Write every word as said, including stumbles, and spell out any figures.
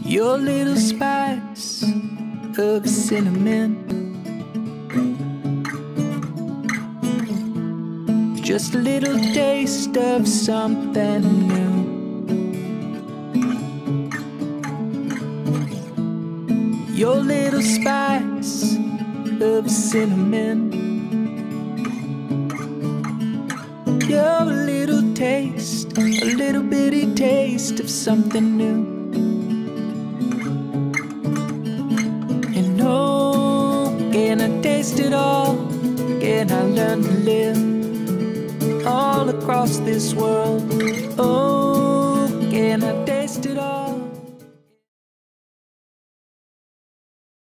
Your little spice of cinnamon, just a little taste of something new. Your little spice of cinnamon, your little taste, a little bitty taste of something new. And oh, can I taste it all? Can I learn to live all across this world? Oh, can I taste it all?